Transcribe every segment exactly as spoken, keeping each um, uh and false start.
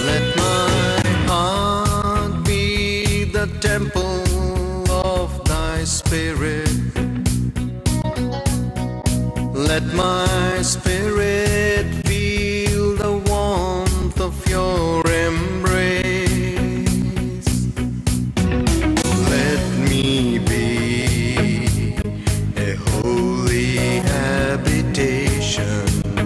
Let my heart be the temple of thy spirit. Let my spirit feel the warmth of your embrace. Let me be a holy habitation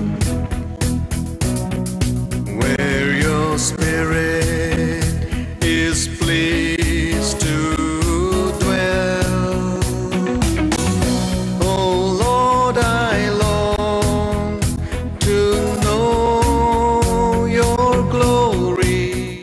where your spirit is pleased to dwell. Oh Lord, I long to know your glory.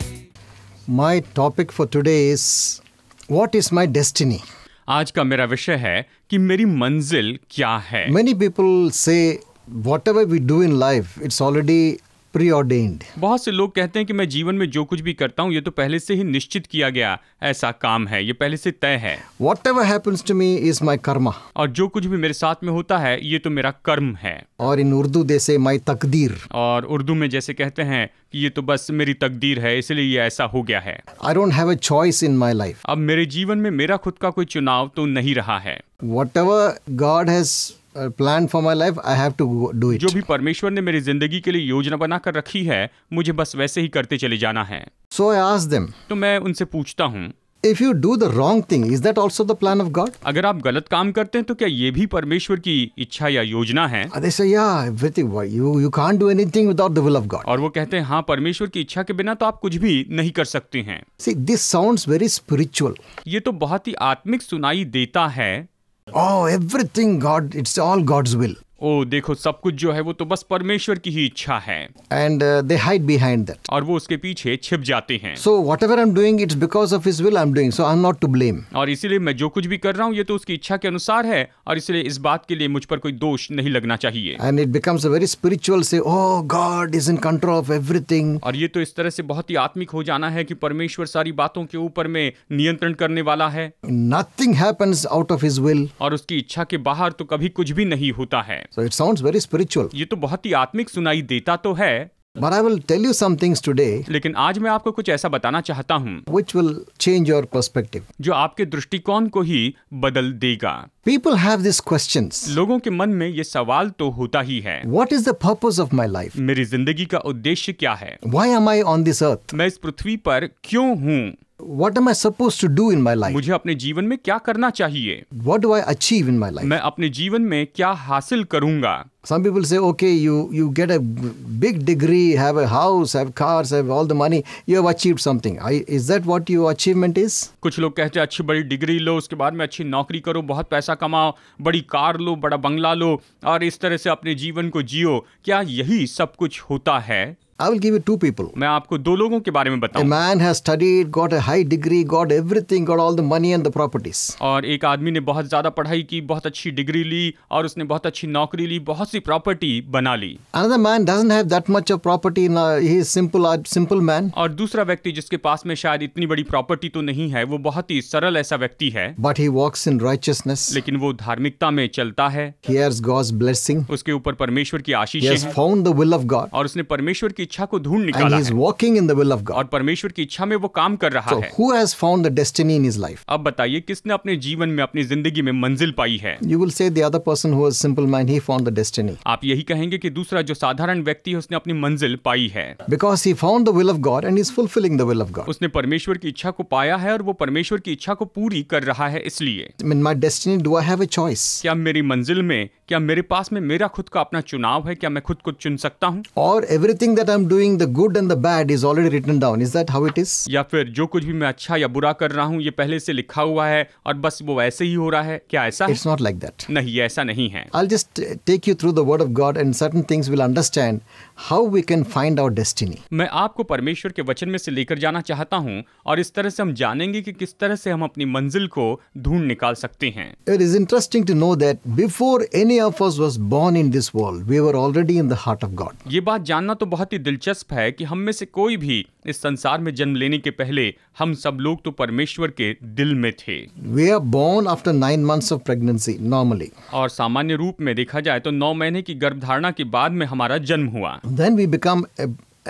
My topic for today is what is my destiny? आज का मेरा विषय है कि मेरी मंजिल क्या है। Many people say whatever we do in life, it's already preordained. बहुत से लोग कहते हैं कि मैं जीवन में जो कुछ भी करता हूँ ये तो पहले से ही निश्चित किया गया ऐसा काम है, ये पहले से तय है। Whatever happens to me is my karma. और जो कुछ भी मेरे साथ में होता है ये तो मेरा कर्म है। और in Urdu they say my takdir. और उर्दू में जैसे कहते हैं कि ये तो बस मेरी तकदीर है, इसलिए ये ऐसा हो गया है। I don't have a choice in my life. अब मेरे जीवन में मेरा खुद का कोई चुनाव तो नहीं रहा है। Whatever God has uh, planned for my life, I have to go- do it. जो भी परमेश्वर ने मेरी जिंदगी के लिए योजना बनाकर रखी है मुझे बस वैसे ही करते चले जाना है। So I ask them, तो मैं उनसे पूछता हूँ, if you do the wrong thing, is that also the plan of God? अगर आप गलत काम करते हैं तो क्या ये भी परमेश्वर की इच्छा या योजना है? And they say, yeah, everything. Why? You, you can't do anything without the will of God. और वो कहते हैं हाँ, परमेश्वर की इच्छा के बिना तो आप कुछ भी नहीं कर सकते हैं। See, this sounds very spiritual. ये तो बहुत ही आत्मिक सुनाई देता है। Oh, everything God, it's all God's will. ओ देखो, सब कुछ जो है वो तो बस परमेश्वर की ही इच्छा है। And uh, they hide behind that. और वो उसके पीछे छिप जाते हैं। So whatever I'm doing, it's because of His will I'm doing. So I'm not to blame. और इसीलिए मैं जो कुछ भी कर रहा हूँ ये तो उसकी इच्छा के अनुसार है और इसलिए इस बात के लिए मुझ पर कोई दोष नहीं लगना चाहिए। And it becomes a very spiritual say, oh, God is in control of everything. और ये तो इस तरह से बहुत ही आत्मिक हो जाना है कि परमेश्वर सारी बातों के ऊपर में नियंत्रण करने वाला है। Nothing happens out of His will. और उसकी इच्छा के बाहर तो कभी कुछ भी नहीं होता है। So it sounds very spiritual. ये तो बहुत ही आत्मिक सुनाई देता तो है। But I will tell you some things today लेकिन आज मैं आपको कुछ ऐसा बताना चाहता हूँ which will change your perspective. जो आपके दृष्टिकोण को ही बदल देगा। People have these questions. लोगों के मन में ये सवाल तो होता ही है, What is the purpose of my life? मेरी जिंदगी का उद्देश्य क्या है? Why am I on this earth? मैं इस पृथ्वी पर क्यों हूँ? What am I supposed to do in my life? मुझे अपने जीवन में क्या करना चाहिए? What do I achieve in my life? मैं अपने जीवन में क्या हासिल करूंगा? Some people say, okay, you, you get a big degree, have a house, have cars, have all the money, you have achieved something. I, is that what your achievement is? कुछ लोग कहते हैं अच्छी बड़ी डिग्री लो, उसके बाद में अच्छी नौकरी करो, बहुत पैसा कमाओ, बड़ी कार लो, बड़ा बंगला लो और इस तरह से अपने जीवन को जियो। क्या यही सब कुछ होता है? I will give you two people. मैं आपको दो लोगों के बारे में A बताऊं। man has studied, got a high degree, got everything, got all the money and the properties. और एक आदमी ने बहुत ज्यादा पढ़ाई की, बहुत अच्छी डिग्री ली और उसने बहुत अच्छी नौकरी ली, बहुत सी प्रॉपर्टी बना ली। Another man doesn't have that much of property. Uh, he is simple, uh, simple man. और दूसरा व्यक्ति जिसके पास में शायद इतनी बड़ी प्रॉपर्टी तो नहीं है, वो बहुत ही सरल ऐसा व्यक्ति है, But he walks in righteousness. लेकिन वो धार्मिकता में चलता है। He has God's blessing. उसके ऊपर परमेश्वर की He आशीषें has हैं found the will of God. और उसने परमेश्वर की इच्छा को ढूंढ And निकाला he is है walking in the will of और God. परमेश्वर की इच्छा में वो काम कर रहा So है। who has found the destiny in his life? अब बताइए किसने अपने जीवन में, अपनी जिंदगी में मंजिल पाई है? You will say the other person who was simple man, he found the destiny. आप यही कहेंगे कि दूसरा जो साधारण व्यक्ति है उसने अपनी मंजिल पाई है, Because he found the will of God and is fulfilling the will of God. उसने परमेश्वर की इच्छा को पाया है और वो परमेश्वर की इच्छा को पूरी कर रहा है। इसलिए In my destiny, do I have a choice? क्या मेरी मंजिल में, क्या मेरे पास में मेरा खुद का अपना चुनाव है? क्या मैं खुद को चुन सकता हूँ? Or everything that I'm doing, the good and the bad, is already written down? Is that how it is? या फिर जो कुछ भी मैं अच्छा या बुरा कर रहा हूँ ये पहले से लिखा हुआ है और बस वो ऐसे ही हो रहा है? क्या ऐसा है? It's not like that. नहीं, ऐसा नहीं है। I'll just uh, take you through the word of God and certain things we'll understand how we can find our destiny. मैं आपको परमेश्वर के वचन में से लेकर जाना चाहता हूँ और इस तरह से हम जानेंगे कि किस तरह से हम अपनी मंजिल को ढूंढ निकाल सकते हैं। It is interesting to know that before any of us was born in this world, we were already in the heart of God. ये बात जानना तो बहुत ही दिलचस्प है कि हम में से कोई भी इस संसार में जन्म लेने के पहले हम सब लोग तो परमेश्वर के दिल में थे। We are born after nine months of pregnancy, normally. और सामान्य रूप में देखा जाए तो नौ महीने की गर्भधारणा के बाद में हमारा जन्म हुआ। Then we become a,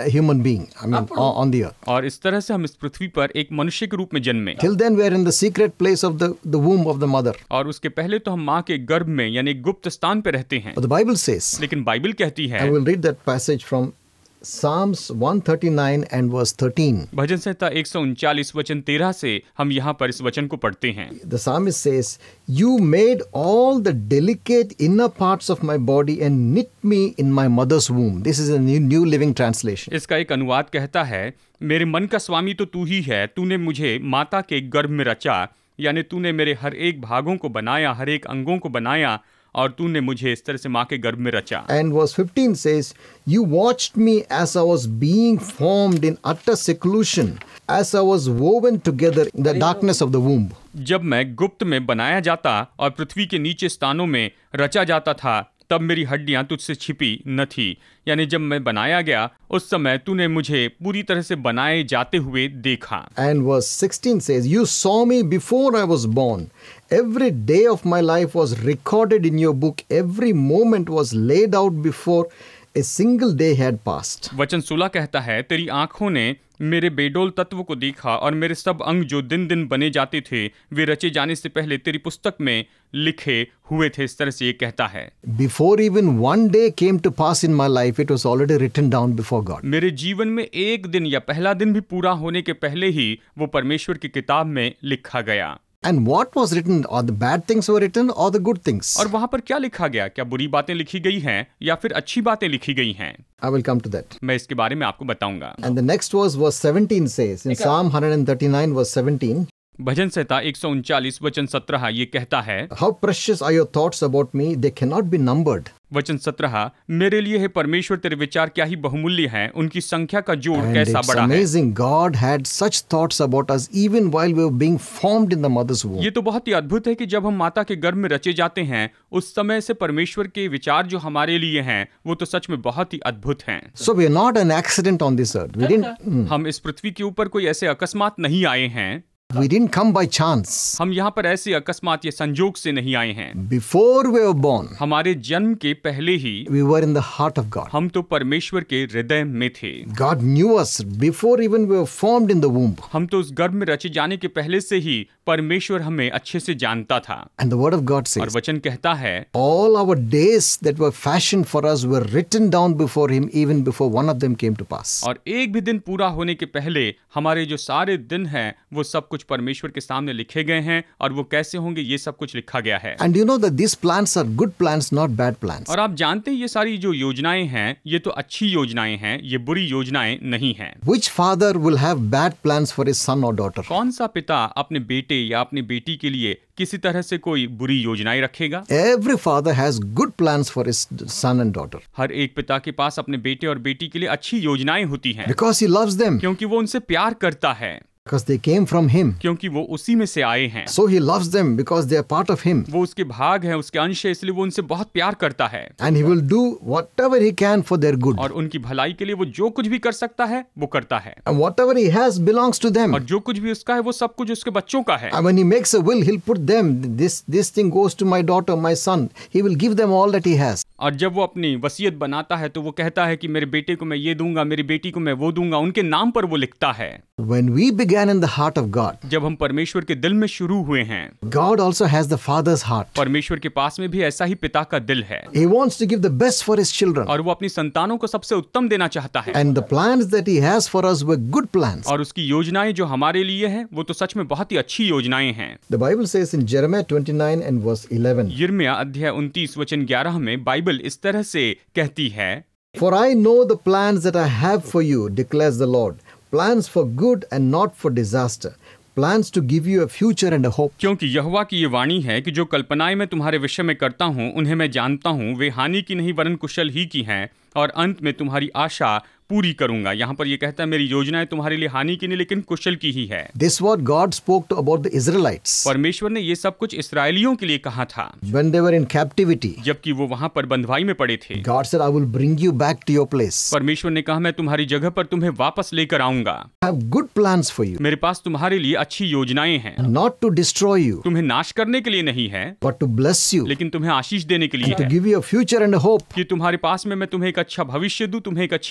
a human being, I mean, on, on the earth. और इस तरह से हम इस पृथ्वी पर एक मनुष्य के रूप में जन्मे। Till then, we are in the secret place of the, the womb of the mother. और उसके पहले तो हम माँ के गर्भ में यानी गुप्त स्थान पे रहते हैं। But the Bible says, लेकिन बाइबल कहती है, I will read that passage from Psalms one thirty-nine and verse thirteen. भजन संहिता एक सौ उनचालीस वचन तेरह से हम यहाँ पर इस वचन को पढ़ते हैं। The psalmist says, You made all the delicate inner parts of my body and knit me in my mother's womb. This is a new, new living translation. इसका एक अनुवाद कहता है, मेरे मन का स्वामी तो तू ही है, तूने मुझे माता के गर्भ में रचा, यानी तूने मेरे हर एक भागों को बनाया, हर एक अंगों को बनाया, और तूने मुझे इस तरह से माँ के गर्भ में रचा। And verse fifteen says, You watched me as I was being formed in utter seclusion, as I was woven together in the darkness of the womb. जब मैं गुप्त में बनाया जाता और पृथ्वी के नीचे स्थानों में रचा जाता था, तब मेरी हड्डियां तुझसे छिपी न थी। यानी जब मैं बनाया गया उस समय तूने मुझे पूरी तरह से बनाए जाते हुए देखा। And verse sixteen says, You saw me before I was born. Every day of my life was recorded in your book. Every moment was laid out before a single day had passed. वचन सोलह कहता है, तेरी आंखों ने मेरे बेडोल तत्व को देखा और मेरे सब अंग जो दिन दिन बने जाते थे वे रचे जाने से पहले तेरी पुस्तक में लिखे हुए थे। इस तरह से ये कहता है, Before even one day came to pass in my life, it was already written down before God. मेरे जीवन में एक दिन या पहला दिन भी पूरा होने के पहले ही वो परमेश्वर की किताब में लिखा गया। And what was written, or the bad things were written, or the good things? और वहां पर क्या लिखा गया? क्या बुरी बातें लिखी गई हैं या फिर अच्छी बातें लिखी गई हैं? I will come to that. मैं इसके बारे में आपको बताऊंगा। And the next verse, verse seventeen says, in Psalm one thirty-nine, verse seventeen, भजन संहिता एक सौ उनचालीस वचन सत्रह ये कहता है, How precious are your thoughts about me, they cannot be numbered. वचन सत्रह, मेरे लिए है परमेश्वर तेरे विचार क्या ही बहुमूल्य हैं, उनकी संख्या का जोड़ And कैसा it's बड़ा है। amazing, God had such thoughts about us even while we were being formed in the mother's womb. ये तो बहुत ही अद्भुत है कि जब हम माता के गर्भ में रचे जाते हैं उस समय से परमेश्वर के विचार जो हमारे लिए हैं वो तो सच में बहुत ही अद्भुत हैं। So we are not an accident on this earth. We didn't, mm, हम इस पृथ्वी के ऊपर कोई ऐसे अकस्मात नहीं आए हैं, we didn't come by chance. हम यहाँ पर ऐसे अकस्मात या संजोग से नहीं आए हैं। Before we were born, हमारे जन्म के पहले ही we were in the heart of God. हम तो परमेश्वर के हृदय में थे। God knew us before even we were formed in the womb. हम तो उस गर्भ में रचे जाने के पहले से ही परमेश्वर हमें अच्छे से जानता था। And the word of God और says, वचन कहता है, all our days that were fashioned for us were written down before him even before one of them came to pass. और एक भी दिन पूरा होने के पहले हमारे जो सारे दिन हैं वो सब कुछ परमेश्वर के सामने लिखे गए हैं, और वो कैसे होंगे ये सब कुछ लिखा गया है। And you know that these plans are good plans, not bad plans. और आप जानते हैं ये सारी जो योजनाएं हैं ये तो अच्छी योजनाएं हैं, ये बुरी योजनाएं नहीं हैं। Which father will have bad plans for his son or daughter? कौन सा पिता अपने बेटे या अपनी बेटी के लिए किसी तरह से कोई बुरी योजनाएं रखेगा? Every father has good plans for his son and daughter हर एक पिता के पास अपने बेटे और बेटी के लिए अच्छी योजनाएं होती हैं, because he loves them, क्योंकि वो उनसे प्यार करता है, because they came from him. क्योंकि वो उसी में से आए हैं। So he loves them because they are part of him. वो उसके भाग हैं, उसके अंश है, इसलिए वो उनसे बहुत प्यार करता है। And he will do whatever he can for their good. और उनकी भलाई के लिए वो जो कुछ भी कर सकता है वो करता है। And whatever he has belongs to them. और जो कुछ भी उसका है वो सब कुछ उसके बच्चों का है। And when he makes a will, he'll put them, this, this thing goes to my daughter, my son. He will give them all that he has. और जब वो अपनी वसीयत बनाता है तो वो कहता है कि मेरे बेटे को मैं ये दूंगा, मेरी बेटी को मैं वो दूंगा, उनके नाम पर वो लिखता है। When we began in the heart of God, जब हम परमेश्वर के दिल में शुरू हुए हैं, God also has the Father's heart. परमेश्वर के पास में भी ऐसा ही पिता का दिल है, He wants to give the best for His children. और वो अपनी संतानों को सबसे उत्तम देना चाहता है। And the plans that He has for us were good plans. और उसकी योजनाएं जो हमारे लिए हैं वो तो सच में बहुत ही अच्छी योजनाएं हैं। The Bible says in Jeremiah twenty-nine and verse eleven, यिर्मयाह अध्याय उनतीस वचन ग्यारह में बाइबल इस तरह से कहती है, For I know the plans that I have for you, declares the Lord, plans for good and not for disaster, plans to give you a future and a hope. क्योंकि यहोवा की ये वाणी है कि जो कल्पनाएं मैं तुम्हारे विषय में करता हूँ उन्हें मैं जानता हूँ, वे हानि की नहीं वरन कुशल ही की हैं, और अंत में तुम्हारी आशा पूरी करूंगा। यहाँ पर ये कहता है मेरी योजनाएं तुम्हारे लिए हानि की नहीं लेकिन कुशल की ही है। This what God spoke to about the Israelites परमेश्वर ने ये सब कुछ इसराइलियों के लिए कहा था when they were in captivity. जबकि वो वहां पर बंधुआई में पड़े थे। God said, I will bring you back to your place. परमेश्वर ने कहा मैं तुम्हारी जगह पर तुम्हें वापस लेकर आऊंगा। I have good plans for you, मेरे पास तुम्हारे लिए अच्छी योजनाएं हैं, not to destroy you, तुम्हें नाश करने के लिए नहीं है but to bless you, लेकिन तुम्हें आशीष देने के लिए to है, give you a future and a hope. कि तुम्हारे पास में मैं तुम्हें एक अच्छा भविष्य दूं, तुम्हें एक अच्छी आशा दूं।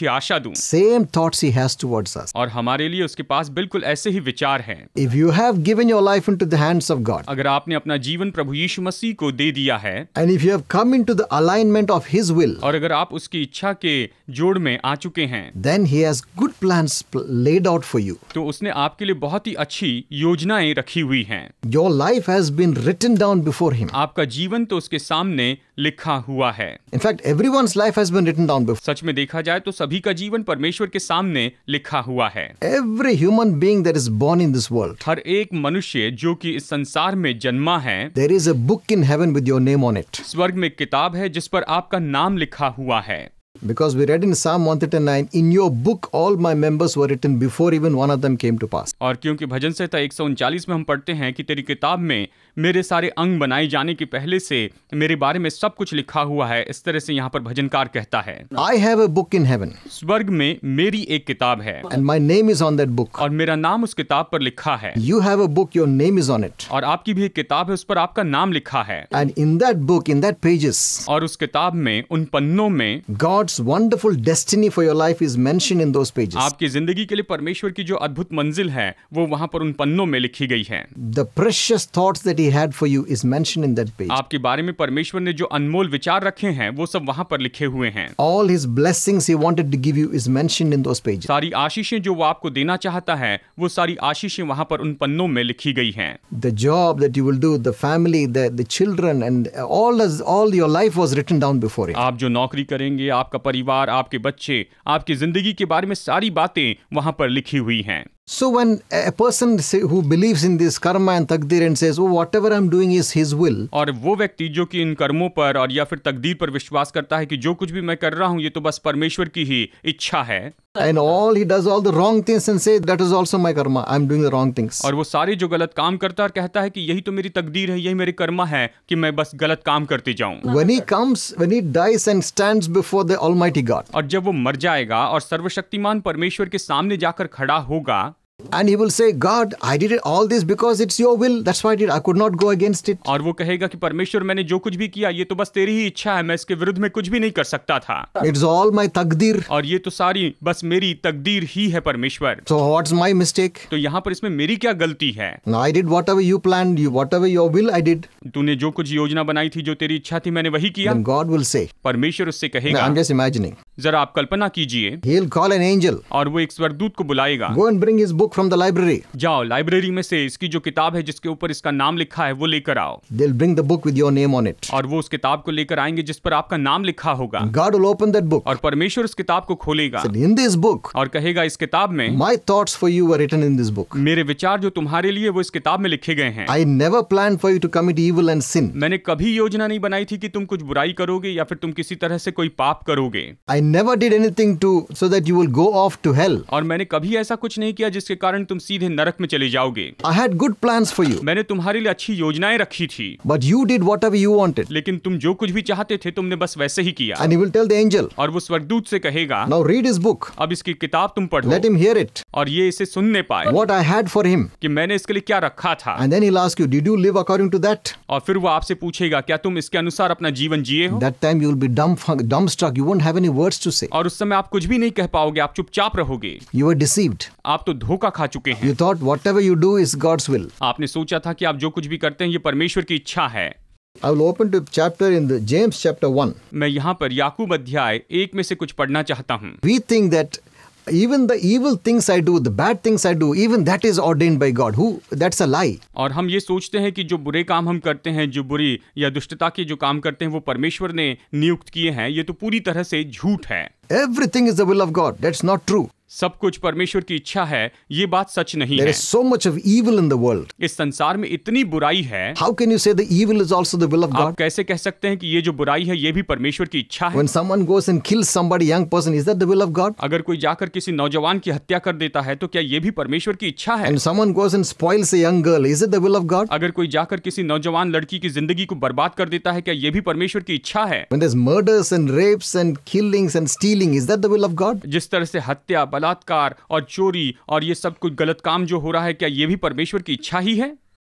यीशु, Same thoughts he has towards us. और हमारे लिए उसके पास बिल्कुल ऐसे ही विचार हैं। If you have given your life into the hands of God, अगर आपने अपना जीवन प्रभु यीशु मसीह को दे दिया है, and if you have come into the alignment of his will, और अगर आप उसकी इच्छा के जोड़ में आ चुके हैं, then he has good plans pl- laid out for you. तो उसने आपके लिए बहुत ही अच्छी योजनाएं रखी हुई हैं। Your life has been written down before him. आपका जीवन तो उसके सामने लिखा हुआ है। In fact, everyone's life has been written down before. सच में देखा जाए तो सभी का जीवन परमेश्वर के सामने लिखा हुआ है। Every human being that is born in this world, हर एक मनुष्य जो कि इस संसार में जन्मा है, there is a book in heaven with your name on it. स्वर्ग में एक किताब है जिस पर आपका नाम लिखा हुआ है। Because we read in Psalm one thirty-nine, in your book all my members were written before even one of them came to pass. और क्योंकि भजन संहिता एक सौ उनचालीस में हम पढ़ते हैं कि तेरी किताब में मेरे सारे अंग बनाए जाने के पहले से मेरे बारे में सब कुछ लिखा हुआ है, इस तरह से यहाँ पर भजनकार कहता है। I have a book in heaven, स्वर्ग में मेरी एक किताब है and my name is on that book. और मेरा नाम उस किताब पर लिखा है, You have a book, your name is on it. और आपकी भी एक किताब है, उस पर आपका नाम लिखा है। And in that book, in that pages, और उस किताब में, उन पन्नों में God's wonderful destiny for your life is mentioned in those pages. आपकी जिंदगी के लिए परमेश्वर की जो अद्भुत मंजिल है वो वहां पर उन पन्नों में लिखी गई है। The precious thoughts that he had for you is mentioned in that page. आपके बारे में परमेश्वर ने जो अनमोल विचार रखे हैं वो सब वहां पर लिखे हुए हैं। All his blessings he wanted to give you is mentioned in those pages. सारी आशीषें जो वो आपको देना चाहता है वो सारी आशीषें वहां पर उन पन्नों में लिखी गई हैं। The job that you will do, the family, the, the children, and all, as, all your life was written down before him. आप जो नौकरी करेंगे, आपका परिवार, आपके बच्चे, आपकी जिंदगी के बारे में सारी बातें वहां पर लिखी हुई हैं। So when a person say, who believes in this karma and takdir and says, oh, whatever I'm doing is his will, और वो व्यक्ति जो कि इन कर्मों पर और या फिर तकदीर पर विश्वास करता है कि जो कुछ भी मैं कर रहा हूं ये तो बस परमेश्वर की ही इच्छा है, and all he does all the wrong things and say that is also my karma, I'm doing the wrong things. और वो सारे जो गलत काम करता है और कहता है कि यही तो मेरी तकदीर है, यही मेरे कर्मा है कि मैं बस गलत काम करते जाऊं। When he comes, when he dies and stands before the Almighty God, और जब वो मर जाएगा और सर्वशक्तिमान परमेश्वर के सामने जाकर खड़ा होगा, and he will say, God, I did it all this because it's your will. That's why I did. I could not go against it. और वो कहेगा कि परमेश्वर मैंने जो कुछ भी किया ये तो बस तेरी ही इच्छा है, मैं इसके विरुद्ध में कुछ भी नहीं कर सकता था। It's all my takdir. और ये तो सारी बस मेरी तकदीर ही है परमेश्वर। So what's my mistake? तो यहाँ पर इसमें मेरी क्या गलती है? No, I did whatever you planned, you, whatever your will, I did. तूने जो कुछ योजना बनाई थी, जो तेरी इच्छा थी, मैंने वही किया। Then God will say, परमेश्वर उससे no, कहेगा, I'm just imagining. जरा आप कल्पना कीजिए, He'll call an angel. और वो एक स्वर्गदूत को बुलाएगा, Go and bring his book from the library. जाओ लाइब्रेरी में से इसकी जो किताब है जिसके ऊपर इसका नाम लिखा है वो लेकर आओ। They'll bring the book with your name on it. और वो उस किताब को लेकर आएंगे जिस पर आपका नाम लिखा होगा। God will open that book. और परमेश्वर उस किताब को खोलेगा Said, in this book, और कहेगा, इस किताब में my thoughts for you were written in this book. मेरे विचार जो तुम्हारे लिए वो इस किताब में लिखे गए हैं। I never planned for you to commit evil and sin. मैंने कभी योजना नहीं बनाई थी कि तुम कुछ बुराई करोगे या फिर तुम किसी तरह से कोई पाप करोगे। I never did anything to so that you will go off to hell. और मैंने कभी ऐसा कुछ नहीं किया जिसके कारण तुम सीधे नरक में चले जाओगे। I had good plans for you, मैंने तुम्हारे लिए अच्छी योजनाएं रखी थी, but you did whatever you wanted. लेकिन तुम जो कुछ भी चाहते थे तुमने बस वैसे ही किया। And he will tell the angel, और वो स्वर्गदूत से कहेगा, now read his book. अब इसकी किताब तुम पढ़ो Let him hear it. और ये इसे सुनने पाए What I had for him. कि मैंने इसके लिए क्या रखा था। And then he'll ask you, did you live according to that? और फिर वो आपसे पूछेगा, क्या तुम इसके अनुसार अपना जीवन जिए हो? That time you will be dumb, dumbstruck. You won't have any words to say. और उस समय आप कुछ भी नहीं कह पाओगे, आप चुपचाप रहोगे। You were deceived. आप तो धोखा खा चुके हैं। You thought whatever you do is God's will. आपने सोचा था कि आप जो कुछ भी करते हैं ये परमेश्वर की इच्छा है। I will open to chapter in the James chapter one. मैं यहाँ पर याकूब अध्याय एक में से कुछ पढ़ना चाहता हूँ। We think that even the evil things I do, the bad things I do, even that is ordained by God. Who? That's a lie. और हम ये सोचते हैं कि जो बुरे काम हम करते हैं, जो बुरी या दुष्टता के जो काम करते हैं वो परमेश्वर ने नियुक्त किए हैं, ये तो पूरी तरह से झूठ है। Everything is the will of God. That's not true. सब कुछ परमेश्वर की इच्छा है, ये बात सच नहीं There है। is so much of evil in the world. इस संसार में इतनी बुराई है, How can you say the evil is also the will of आप God? कैसे कह सकते हैं कि ये जो बुराई है ये भी परमेश्वर की इच्छा है? When someone goes and kills somebody, young person, is that the will of God? अगर कोई जाकर किसी नौजवान की हत्या कर देता है तो क्या ये भी परमेश्वर की इच्छा है? And someone goes and spoils a young girl, is it the will of God? अगर कोई जाकर किसी नौजवान लड़की की जिंदगी को बर्बाद कर देता है, क्या ये भी परमेश्वर की इच्छा है? When there's murders and rapes and killings and stealing, is that the will of God? जिस तरह से हत्या, बलात्कार और चोरी और ये सब कुछ गलत काम जो हो रहा है, क्या ये भी परमेश्वर की इच्छा ही है?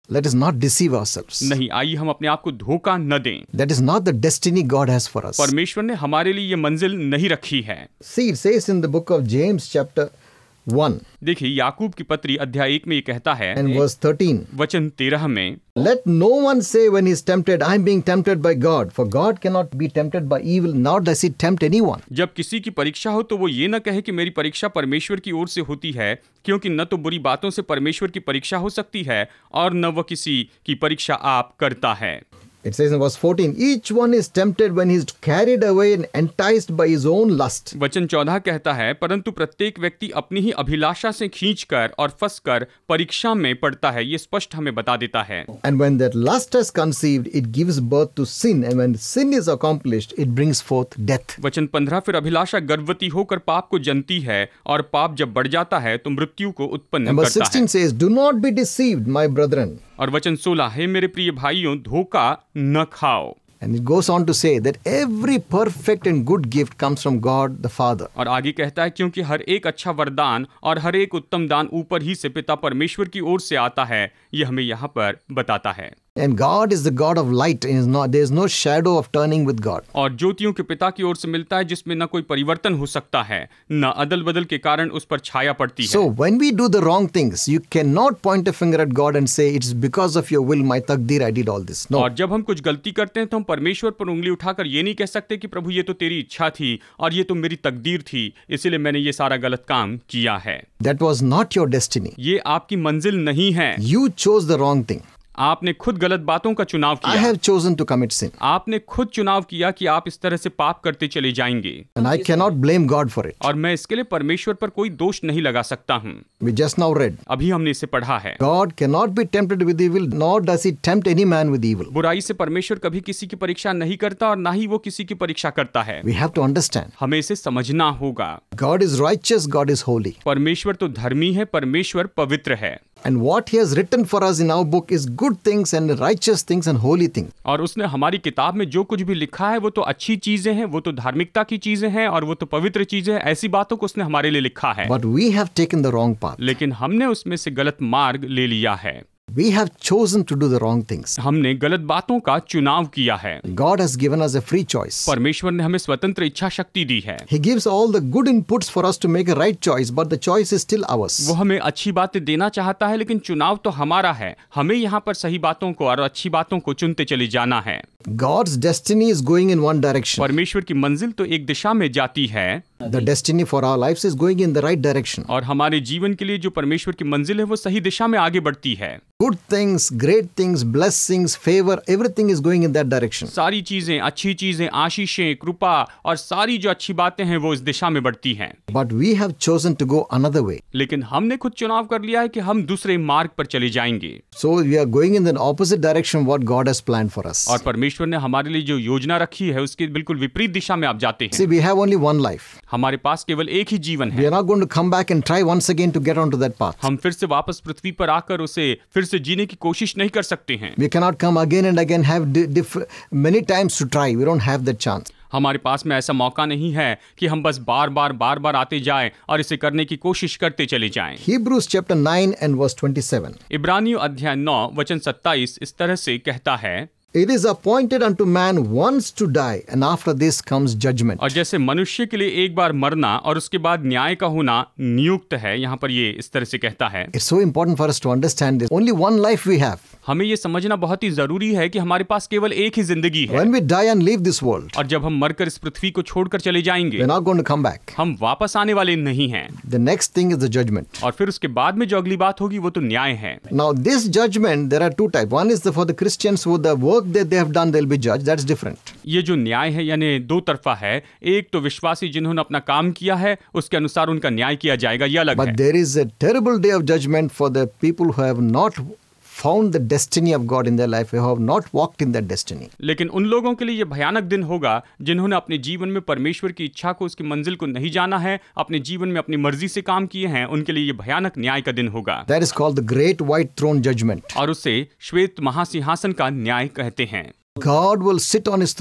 Let us not deceive ourselves. नहीं, आइए हम अपने आप को धोखा न दें। That is not the destiny God has for us. परमेश्वर ने हमारे लिए ये मंजिल नहीं रखी है। See, it says in the book of James chapter one देखिए, याकूब की पत्री अध्याय एक में ये कहता है, and verse thirteen. वचन तेरह में, Let no one say when he is tempted, I am being tempted by God. For God cannot be tempted by evil, nor does he tempt anyone. जब किसी की परीक्षा हो तो वो ये न कहे कि मेरी परीक्षा परमेश्वर की ओर से होती है, क्योंकि न तो बुरी बातों से परमेश्वर की परीक्षा हो सकती है और न वह किसी की परीक्षा आप करता है। It says in verse fourteen, each one is tempted when he is carried away and enticed by his own lust. वचन चौदह कहता है, परंतु प्रत्येक व्यक्ति अपनी ही अभिलाषा से खींचकर और फंसकर परीक्षा में पड़ता है। ये स्पष्ट हमें बता देता है। And when that lust is conceived, it gives birth to sin, and when sin is accomplished, it brings forth death. वचन पंद्रह, फिर अभिलाषा गर्भवती होकर पाप को जनती है और पाप जब बढ़ जाता है तो मृत्यु को उत्पन्न And verse करता है। sixteen says, do not be deceived, my brethren. और वचन सोलह, हे मेरे प्रिय भाइयों, धोखा न खाओ। And it goes on to say that every perfect and good gift comes from God the Father. और आगे कहता है, क्योंकि हर एक अच्छा वरदान और हर एक उत्तम दान ऊपर ही से पिता परमेश्वर की ओर से आता है। यह हमें यहाँ पर बताता है। And God is the God of light, and is not, there is no shadow of turning with God. और ज्योतियों के पिता की ओर से मिलता है, जिसमें न कोई परिवर्तन हो सकता है, न अदल बदल के कारण उस पर छाया पड़ती है। So when we do the wrong things, you cannot point a finger at God and say, it's because of your will, my takdir, I did all this. No. और जब हम कुछ गलती करते हैं तो हम परमेश्वर पर उंगली उठाकर ये नहीं कह सकते कि प्रभु ये तो तेरी इच्छा थी और ये तो मेरी तकदीर थी, इसीलिए मैंने ये सारा गलत काम किया है। That was not your destiny. ये आपकी मंजिल नहीं है। You chose the wrong thing. आपने खुद गलत बातों का चुनाव I किया। have chosen to commit sin. आपने खुद चुनाव किया कि आप इस तरह से पाप करते चले जाएंगे। And I cannot blame God for it. और मैं इसके लिए परमेश्वर पर कोई दोष नहीं लगा सकता हूँ। We just now read. अभी हमने इसे पढ़ा है। God cannot be tempted with evil, nor does he tempt any man with evil. बुराई से परमेश्वर कभी किसी की परीक्षा नहीं करता और ना ही वो किसी की परीक्षा करता है। We have to understand. हमें इसे समझना होगा। God is righteous, God is holy. परमेश्वर तो धर्मी है, परमेश्वर पवित्र है। And what he has written for us in our book is good things and righteous things and holy things. और उसने हमारी किताब में जो कुछ भी लिखा है वो तो अच्छी चीजें हैं, वो तो धार्मिकता की चीजें हैं और वो तो पवित्र चीजें हैं। ऐसी बातों को उसने हमारे लिए लिखा है। But we have taken the wrong path. लेकिन हमने उसमें से गलत मार्ग ले लिया है। We have chosen to do the wrong things. हमने गलत बातों का चुनाव किया है। God has given us a free choice. परमेश्वर ने हमें स्वतंत्र इच्छा शक्ति दी है। He gives all the good inputs for us to make a right choice, but the choice is still ours. वो हमें अच्छी बातें देना चाहता है, लेकिन चुनाव तो हमारा है। हमें यहाँ पर सही बातों को और अच्छी बातों को चुनते चले जाना है। God's destiny is going in one direction. परमेश्वर की मंजिल तो एक दिशा में जाती है। The destiny for our lives is going in the right direction. और हमारे जीवन के लिए जो परमेश्वर की मंजिल है वो सही दिशा में आगे बढ़ती है। Good things, great things, blessings, favor, everything is going in that direction. सारी चीजें, अच्छी चीजें, आशीषें, कृपा और सारी जो अच्छी बातें हैं वो इस दिशा में बढ़ती हैं। But we have chosen to go another way. लेकिन हमने खुद चुनाव कर लिया है कि हम दूसरे मार्ग पर चले जाएंगे। So we are going in the opposite direction what God has planned for us. और परमेश्वर ने हमारे लिए जो योजना रखी है उसके बिल्कुल विपरीत दिशा में आप जाते See, हैं। we have only one life. हमारे पास केवल एक ही जीवन We है। are not going to come back and try once again to get onto that path. हम फिर से वापस पृथ्वी पर आकर उसे फिर से जीने की कोशिश नहीं कर सकते हैं। We cannot come again and again have di- diff- many times to try. We don't have that chance. हमारे पास में ऐसा मौका नहीं है कि हम बस बार बार बार बार आते जाएं और इसे करने की कोशिश करते चले जाएं। Hebrews chapter nine and verse twenty-seven. इब्रानियों अध्याय नौ वचन सत्ताईस इस तरह से कहता है, It is appointed unto man once to die, and after this comes judgment. और जैसे मनुष्य के लिए एक बार मरना और उसके बाद न्याय का होना नियुक्त है। यहाँ पर ये इस तरह से कहता है। It's so important for us to understand this. Only one life we have. हमें ये समझना बहुत ही जरूरी है कि हमारे पास केवल एक ही जिंदगी है। When we die and leave this world, और जब हम मरकर इस पृथ्वी को छोड़कर चले जाएंगे we're not going to come back. हम वापस आने वाले नहीं हैं। The next thing is the judgment. और फिर उसके बाद में जो अगली बात होगी वो तो न्याय है। Now, this judgment, there are two types. One is the, for the Christians who the work that they have done, they'll be judged. That's different. ये जो न्याय है यानी दो तरफा है। एक तो विश्वासी जिन्होंने अपना काम किया है उसके अनुसार उनका न्याय किया जाएगा, ये अलग But है। there is a terrible day of judgment for the people who have not found the destiny of God in their life, who have not walked in that destiny. लेकिन उन लोगों के लिए ये भयानक दिन होगा जिन्होंने अपने जीवन में परमेश्वर की इच्छा को, उसकी मंजिल को नहीं जाना है, अपने जीवन में अपनी मर्जी से काम किए हैं। उनके लिए ये भयानक न्याय का दिन होगा। That is called the great white throne judgment. और उसे श्वेत महासिंहासन का न्याय कहते हैं। God will sit on his throne.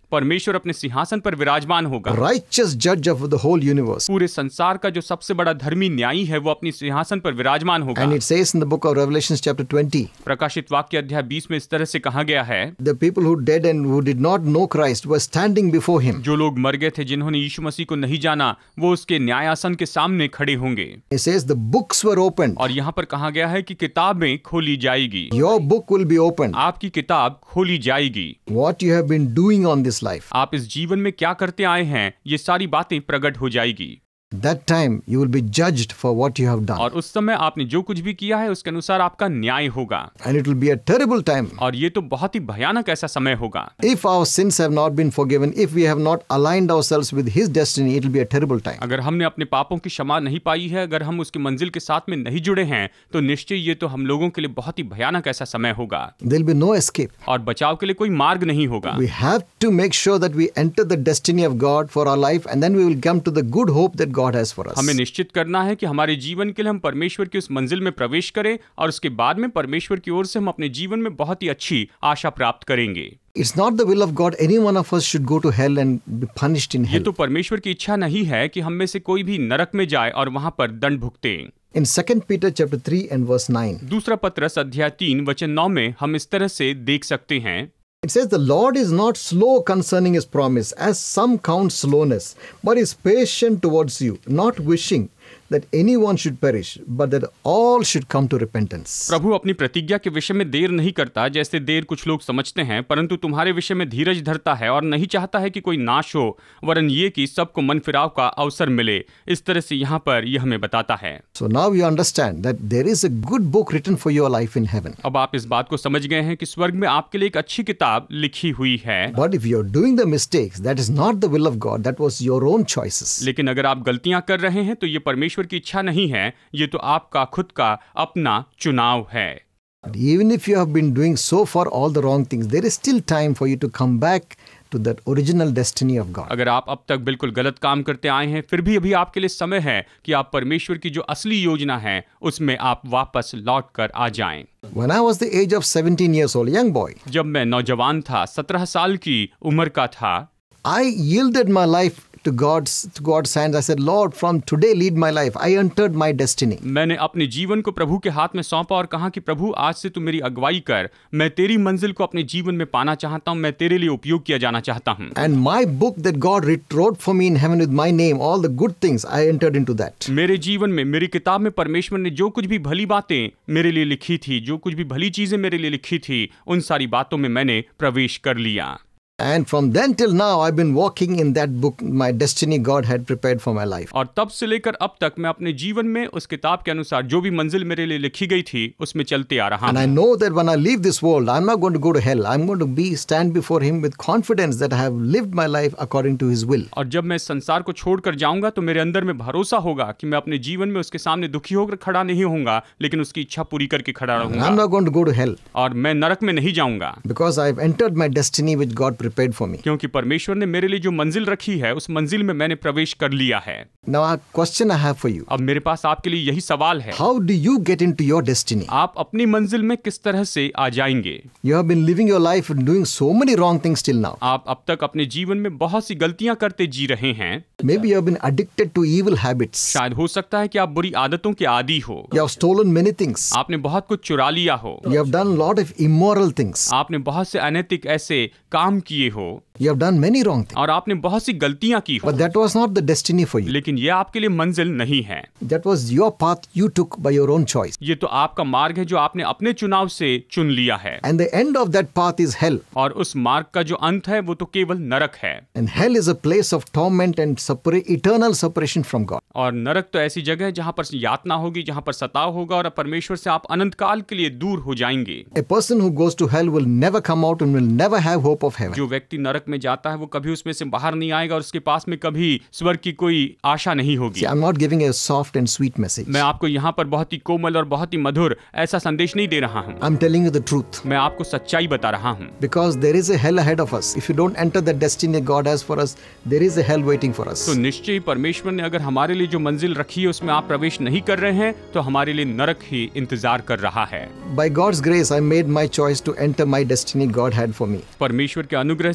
परमेश्वर अपने सिंहासन पर विराजमान होगा। righteous judge of the whole universe. पूरे संसार का जो सबसे बड़ा धर्मी न्यायी है वो अपनी सिंहासन पर विराजमान होगा। And it says in the book of Revelations chapter twenty, प्रकाशित वाक्य अध्याय बीस में इस तरह से कहा गया है, the people who dead and who did not know Christ were standing before him. जो लोग मर गए थे, जिन्होंने यीशु मसीह को नहीं जाना, वो उसके न्यायासन के सामने खड़े होंगे। It says the books were opened. और यहाँ पर कहा गया है कि किताबें खोली जाएगी। Your book will be opened. आपकी किताब खोली जाएगी। What you have been doing on this life. आप इस जीवन में क्या करते आए हैं, ये सारी बातें प्रकट हो जाएगी। That time you will be judged for what you have done. और उस समय आपने जो कुछ भी किया है उसके अनुसार आपका न्याय होगा। And it will be a terrible time. और ये तो बहुत ही भयानक ऐसा समय होगा। If our sins have not been forgiven, if we have not aligned ourselves with His destiny, it will be a terrible time. अगर हमने अपने पापों की क्षमा नहीं पाई है, अगर हम उसकी मंजिल के साथ में नहीं जुड़े हैं, तो निश्चय ये तो हम लोगों के लिए बहुत ही भयानक ऐसा समय होगा। There will be no escape. और बचाव के लिए कोई मार्ग नहीं होगा। We have to make sure that we enter the destiny of God for our life, and then we will come to the good hope that God has for us. हमें निश्चित करना है कि हमारे जीवन के लिए हम परमेश्वर की उस मंजिल में प्रवेश करें और उसके बाद में परमेश्वर की ओर से हम अपने जीवन में बहुत ही अच्छी आशा प्राप्त करेंगे। It's not the will of God any one of us should go to hell and be punished in ये hell. तो परमेश्वर की इच्छा नहीं है कि हम में से कोई भी नरक में जाए और वहां पर दंड भुगते। In Second Peter chapter three and verse nine, दूसरा पत्रस अध्याय तीन वचन नौ में हम इस तरह से देख सकते हैं, it says, "The Lord is not slow concerning His promise, as some count slowness, but is patient towards you, not wishing that anyone should perish, but that all should come to repentance." प्रभु अपनी प्रतिज्ञा के विषय में देर नहीं करता, जैसे देर कुछ लोग समझते हैं, परंतु तुम्हारे विषय में धीरज धरता है और नहीं चाहता है कि कोई नाश हो, वरन ये कि सबको मन फिराव का अवसर मिले। इस तरह से यहाँ पर यह हमें बताता है। So now you understand that there is a good book written for your life in heaven. अब आप इस बात को समझ गए हैं कि स्वर्ग में आपके लिए एक अच्छी किताब लिखी हुई है। But if you are doing the mistakes, that is not the will of God. That was your own choices. लेकिन अगर आप गलतियां कर रहे हैं तो ये परमेश्वर की इच्छा नहीं है, ये तो आपका खुद का अपना चुनाव है। But even if you have been doing so far all the wrong things, there is still time for you to come back to that original destiny of God. अगर आप अब तक बिल्कुल गलत काम करते आए हैं, फिर भी अभी आपके लिए समय है कि आप परमेश्वर की जो असली योजना है उसमें आप वापस लौट कर आ जाएं। When I was the age of seventeen years old, young boy, जब मैं नौजवान था, सत्रह साल की उम्र का था, I yielded my life to God's to God's hands. I said, "Lord, from today lead my life." I entered my destiny. मैंने अपने जीवन को प्रभु के हाथ में सौंपा और कहा कि प्रभु आज से तू मेरी अगुवाई कर, मैं तेरी मंजिल को अपने जीवन में पाना चाहता हूँ, मैं तेरे लिए उपयोग किया जाना चाहता हूँ। And my book that God writ- wrote for me in heaven with my name, all the good things, I entered into that. मेरे जीवन में, मेरी किताब में परमेश्वर ने जो कुछ भी भली बातें मेरे लिए लिखी थी, जो कुछ भी भली चीजें मेरे लिए लिखी थी, उन सारी बातों में मैंने प्रवेश कर लिया। And from then till now, I've been walking in that book, my destiny God had prepared for my life. और तब से लेकर अब तक मैं अपने जीवन में उस किताब के अनुसार जो भी मंजिल मेरे लिए लिखी गई थी उसमें चलते आ रहा And I हूँ। know that when I leave this world, I'm not going to go to hell. I'm going to be stand before Him with confidence that I have lived my life according to His will. और जब मैं इस संसार को छोड़कर जाऊंगा तो मेरे अंदर में भरोसा होगा कि मैं अपने जीवन में उसके सामने दुखी होकर खड़ा नहीं होऊंगा, लेकिन उसकी इच्छा पूरी करके खड़ा And I'm रहूंगा। not going to go to hell और मैं नरक में नहीं जाऊंगा, because I've entered my destiny which God prepared for me. क्योंकि परमेश्वर ने मेरे लिए जो मंजिल रखी है उस मंजिल में मैंने प्रवेश कर लिया है। Now, a question I have for you. अब मेरे पास आपके लिए यही सवाल है, How do you get into your destiny? आप अपनी मंजिल में किस तरह से आ जाएंगे? You have been living your life and doing so many wrong things till now. आप अब तक अपने जीवन में बहुत सी गलतियां करते जी रहे हैं। Maybe you have been addicted to evil habits. शायद हो सकता है कि आप बुरी आदतों के आदी हो, You have stolen many things. आपने बहुत कुछ चुरा लिया हो, You have done a lot of immoral things. आपने बहुत से अनैतिक ऐसे काम किए हो, You have done many wrong things. और आपने बहुत सी गलतियां की हो, But that was not the destiny for you. लेकिन ये आपके लिए मंजिल नहीं है। That was your path you took by your own choice. ये तो आपका मार्ग है जो आपने अपने चुनाव से चुन लिया है, And the end of that path is hell. और उस मार्ग का जो अंत है वो तो केवल नरक है। And hell is a place of torment and separa- eternal separation from God. और नरक तो ऐसी जगह है जहाँ पर यातना होगी, जहाँ पर सताव होगा, और परमेश्वर से आप अनंत काल के लिए दूर हो जाएंगे। A person who goes to hell will never come out and will never have hope of heaven. जो व्यक्ति नरक में जाता है वो कभी उसमें से बाहर नहीं आएगा और उसके पास में कभी स्वर्ग की कोई आशा नहीं होगी। See, I'm not giving a soft and sweet message. मैं आपको यहाँ पर बहुत ही कोमल और बहुत ही मधुर ऐसा संदेश नहीं दे रहा हूँ, I'm telling you the truth. मैं आपको सच्चाई बता रहा हूँ। Because there is a hell ahead of us. If you don't enter the destiny God has for us, there is a hell waiting for us. तो निश्चय ही परमेश्वर ने अगर हमारे लिए जो मंजिल रखी है उसमें आप प्रवेश नहीं कर रहे हैं तो हमारे लिए नरक ही इंतजार कर रहा है। By God's grace, I made my choice to enter my destiny God had for me. परमेश्वर के अनुग्रह से मुझे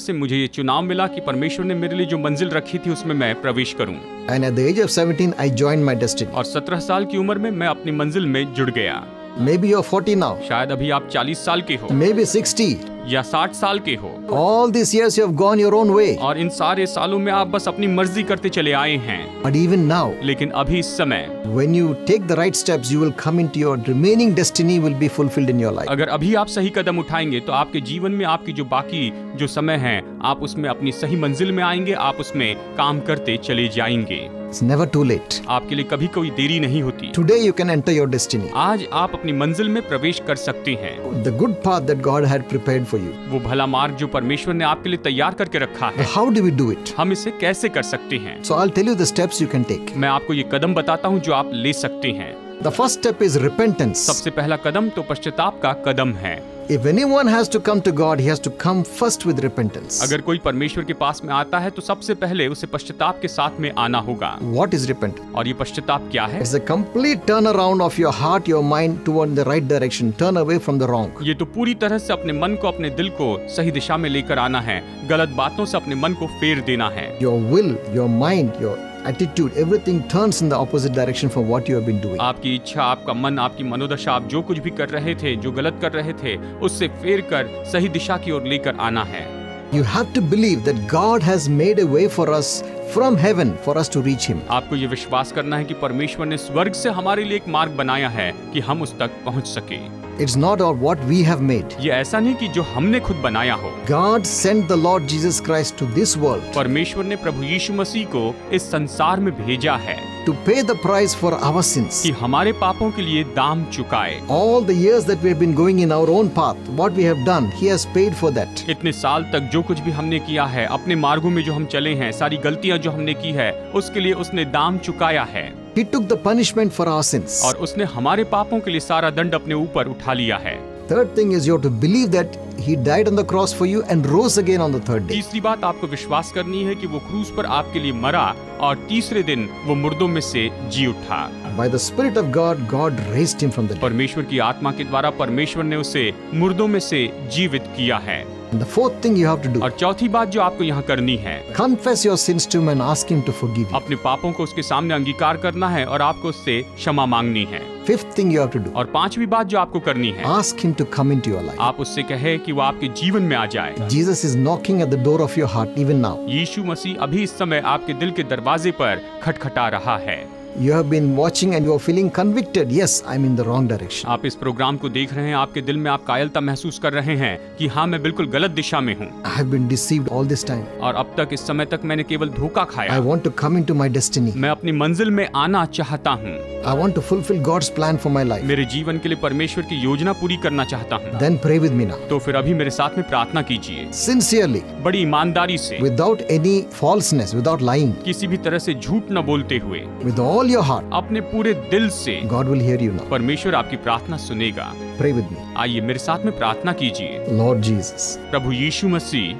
मुझे चुनाव मिला कि परमेश्वर ने मेरे लिए जो मंजिल रखी थी उसमें मैं प्रवेश करूं। And at the age of seventeen, I joined my destiny. और सत्रह साल की उम्र में मैं अपनी मंजिल में जुड़ गया। Maybe you're forty now. शायद अभी आप चालीस साल के हो Maybe sixty. या साठ साल के हो। All these years you have gone your own way. और इन सारे सालों में आप बस अपनी मर्जी करते चले आए हैं। But even now, लेकिन अभी इस समय when you take the right steps, you will come into your remaining destiny will be fulfilled in your life. अगर अभी आप सही कदम उठाएंगे तो आपके जीवन में आपकी जो बाकी जो समय है आप उसमें अपनी सही मंजिल में आएंगे, आप उसमें काम करते चले जाएंगे। It's never too late. आपके लिए कभी कोई देरी नहीं होती। Today you can enter your destiny. आज आप अपनी मंजिल में प्रवेश कर सकते हैं। The good path that God had prepared for you. वो भला मार्ग जो परमेश्वर ने आपके लिए तैयार करके रखा है, How do we do it? हम इसे कैसे कर सकते हैं? So I'll tell you the steps you can take. मैं आपको ये कदम बताता हूँ जो आप ले सकते हैं। The first step is repentance. सबसे पहला कदम तो पश्चाताप का कदम है। If anyone has to come to God, he has to come first with repentance. अगर कोई परमेश्वर के पास में आता है तो सबसे पहले उसे पश्चाताप के साथ में आना होगा। What is repentance? और ये पश्चाताप क्या है? It's a complete turnaround of your heart, your mind toward the right direction. Turn away from the wrong. ये तो पूरी तरह से अपने मन को, अपने दिल को सही दिशा में लेकर आना है। गलत बातों से अपने मन को फेर देना है। Your will, your mind, your attitude, everything turns in the opposite direction from what you have been doing. आपकी इच्छा, आपका मन, आपकी मनोदशा, आप जो कुछ भी कर रहे थे, जो गलत कर रहे थे, उससे फेर कर सही दिशा की ओर लेकर आना है। You have to believe that God has made a way for us from heaven for us to reach Him. आपको ये विश्वास करना है कि परमेश्वर ने स्वर्ग से हमारे लिए एक मार्ग बनाया है कि हम उस तक पहुंच सके। It's not about what we have made. ये ऐसा नहीं कि जो हमने खुद बनाया हो। God sent the Lord Jesus Christ to this world परमेश्वर ने प्रभु यीशु मसीह को इस संसार में भेजा है to pay the price for our sins. कि हमारे पापों के लिए दाम चुकाए। All the years that we have been going in our own path, what we have done, He has paid for that. इतने साल तक जो कुछ भी हमने किया है, अपने मार्गों में जो हम चले हैं, सारी गलतियां जो हमने की है, उसके लिए उसने दाम चुकाया है। He took the punishment for our sins. और उसने हमारे पापों के लिए सारा दंड अपने ऊपर उठा लिया है। Third thing is you have to believe that He died on the cross for you and rose again on the third day. तीसरी बात आपको विश्वास करनी है कि वो क्रूस पर आपके लिए मरा और तीसरे दिन वो मुर्दों में से जी उठा। By the Spirit of God, God raised Him from the dead. परमेश्वर की आत्मा के द्वारा परमेश्वर ने उसे मुर्दों में से जीवित किया है। And the fourth thing you have to do, और चौथी बात जो आपको यहाँ करनी है, confess your sins to Him and ask Him to forgive you. अपने पापों को उसके सामने अंगीकार करना है और आपको उससे क्षमा मांगनी है। Fifth thing you have to do, और पांचवी बात जो आपको करनी है, ask Him to come into your life. आप उससे कहे कि वो आपके जीवन में आ जाए। Jesus is knocking at the door of your heart even now. यीशु मसीह अभी इस समय आपके दिल के दरवाजे पर खटखटा रहा है। You have been watching and you are feeling convicted. Yes, I'm in the wrong direction. आप इस प्रोग्राम को देख रहे हैं, आपके दिल में आप कायलता महसूस कर रहे हैं कि हाँ मैं बिल्कुल गलत दिशा में हूँ I have been deceived all this time. और अब तक इस समय तक मैंने केवल धोखा I खाया। want to come into my destiny. मैं अपनी मंजिल में आना चाहता हूँ। I want to fulfill God's plan for my life. मेरे जीवन के लिए परमेश्वर की योजना पूरी करना चाहता हूँ। Then pray with me now. तो फिर अभी मेरे साथ में प्रार्थना कीजिए, Sincerely, बड़ी ईमानदारी से, without any falseness, without lying, किसी भी तरह से झूठ न बोलते हुए, with all your heart. अपने पूरे दिल से। God will hear you now. परमेश्वर आपकी प्रार्थना सुनेगा। Pray with me. आइए मेरे साथ में प्रार्थना कीजिए। Lord Jesus, Prabhu Yeshu Masih,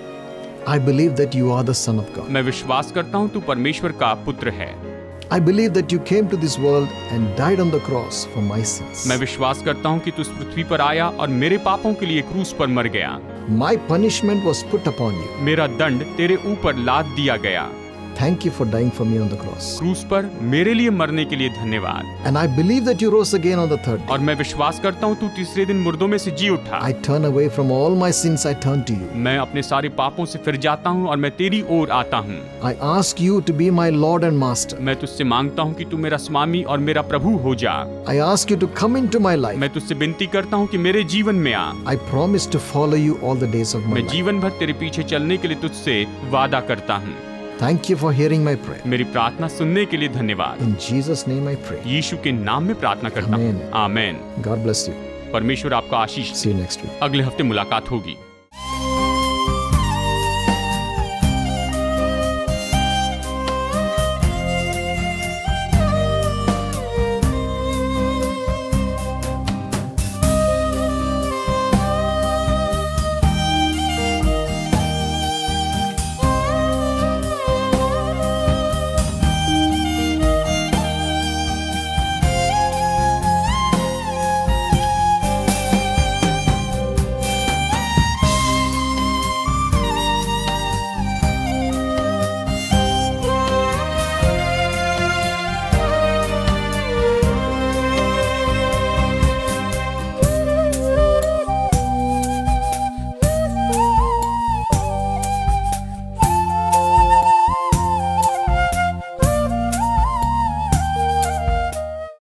I believe that you are the Son of God. मैं विश्वास करता हूँ तू परमेश्वर का पुत्र है। I believe that you came to this world and died on the cross for my sins. मैं विश्वास करता हूँ कि तू इस पृथ्वी पर आया और मेरे पापों के लिए क्रूस पर मर गया। My punishment was put upon you. मेरा दंड तेरे ऊपर लाद दिया गया। Thank you for dying for me on the cross. क्रूस पर मेरे लिए मरने के लिए धन्यवाद। And I believe that you rose again on the third day. और मैं विश्वास करता हूँ तू तीसरे दिन मुर्दों में से जी उठा। I turn away from all my sins, I turn to you. मैं अपने सारे पापों से फिर जाता हूँ और मैं तेरी ओर आता हूँ। I ask you to be my Lord and Master. मैं तुझसे मांगता हूँ कि तू मेरा स्वामी और मेरा प्रभु हो जा। I ask you to come into my life. मैं तुझसे विनती करता हूँ कि मेरे जीवन में आ। I promise to follow you all the days of my मैं life. जीवन भर तेरे पीछे चलने के लिए तुझसे वादा करता हूँ। Thank you for hearing my prayer. मेरी प्रार्थना सुनने के लिए धन्यवाद। In Jesus' name I pray. यीशु के नाम में प्रार्थना करता हूँ। Amen. Amen. God bless you. परमेश्वर आपका आशीष। See you next week. अगले हफ्ते मुलाकात होगी।